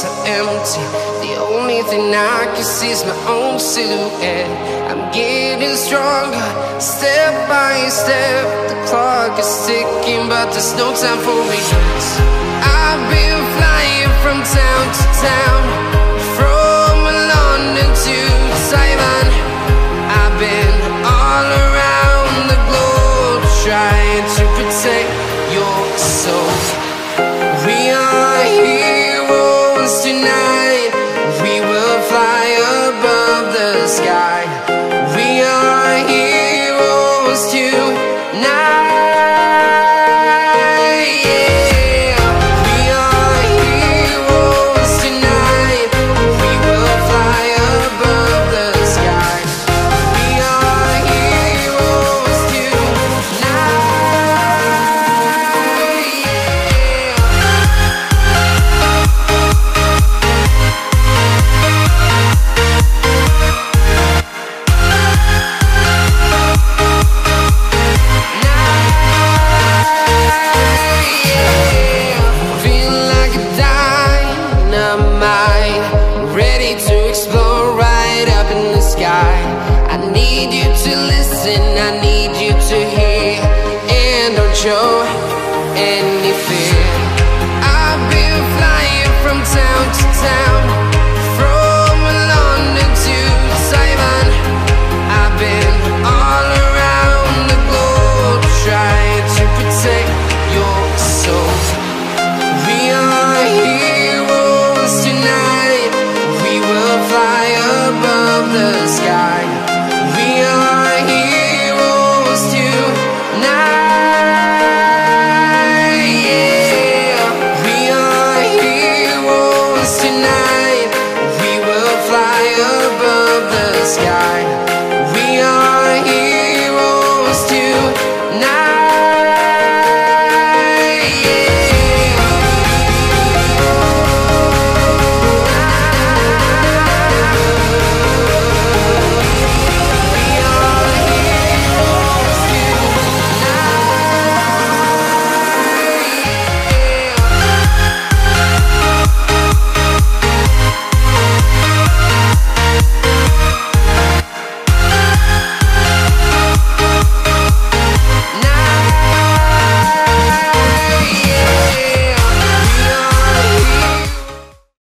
so empty. The only thing I can see is my own silhouette. I'm getting stronger, step by step. The clock is ticking, but there's no time for me. I've been flying from town to town, from London to Taiwan. I've been all around the globe, trying to protect your soul. We are heroes tonight. We will fly above the sky. We are heroes tonight. I need you to hear, and don't show